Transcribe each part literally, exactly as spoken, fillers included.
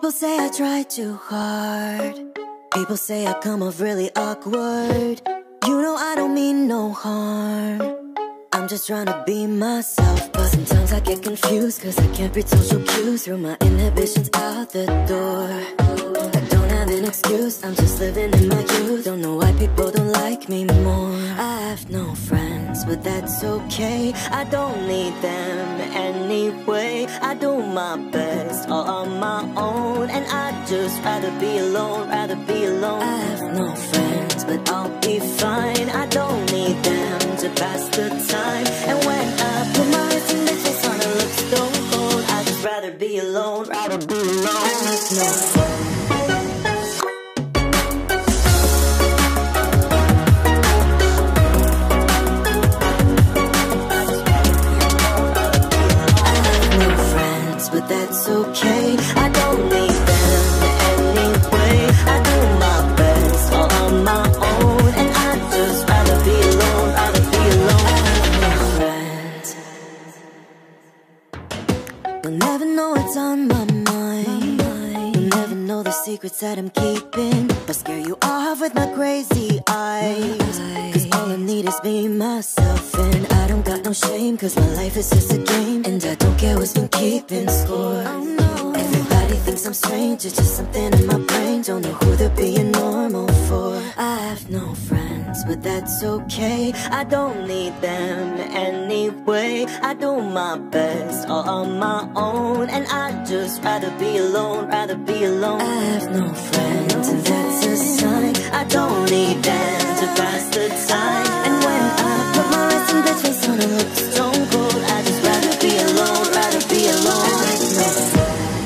People say I try too hard. People say I come off really awkward. You know I don't mean no harm. I'm just trying to be myself, but sometimes I get confused, cause I can't read social cues. Throw my inhibitions out the door. I don't have an excuse, I'm just living in my youth. Don't know why people don't like me more. I have no friends, but that's okay. I don't need them anyway. I do my best all on my own, and I'd just rather be alone, rather be alone. I have no friends, but I'll be fine. I don't need them to pass the time. And when I put my wrist in this face on and look stone cold, I'd just rather be alone, rather be alone. I have no friends. But that's okay, I don't need them anyway. I do my best all on my own, and I'd just rather be alone, rather be alone. I have no friends. You'll never know what's on my mind. You'll never know the secrets that I'm keeping. I'll scare you off with my crazy eyes, cause all I need is me, myself, and I don't got no shame, cause my life is just a game, and I don't care what's been keeping score. Oh, no. Everybody thinks I'm strange, it's just something in my brain. Don't know who they're being normal for. I have no friends, but that's okay. I don't need them anyway. I do my best all on my own, and I'd just rather be alone, rather be alone. I have no friends, and that's a sign. I don't need them to pass the time. And when I put my wrist in this face on and look stone cold, I'd just rather be alone, rather be alone. I have no friends.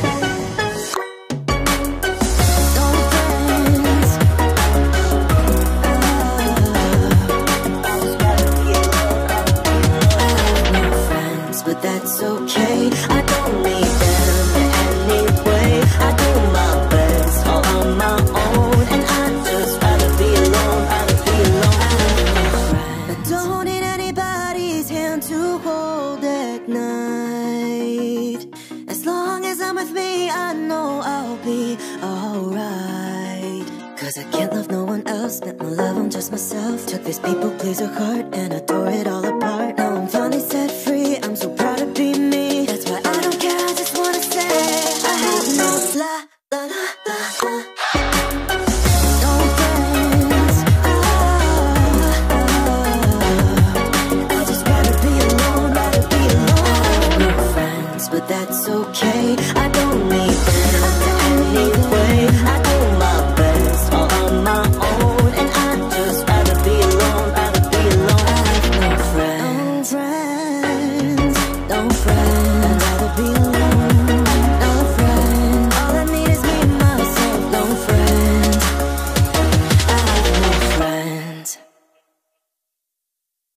But that's okay, I don't need them anyway. I do my best all on my own, and I'd just rather be alone, rather be alone. I have no friends. I don't need anybody's hand to hold at night. As long as I'm with me, I know I'll be alright. Cause I can't love no one else, spent my love on just myself. Took this people pleaser heart and I tore it all apart. Now I'm finally set free, I'm so proud to be me. That's why I don't care, I just wanna say I have no la la la la la. No friends, ah, ah. I just rather be alone, rather be alone. No friends, but that's okay, I don't need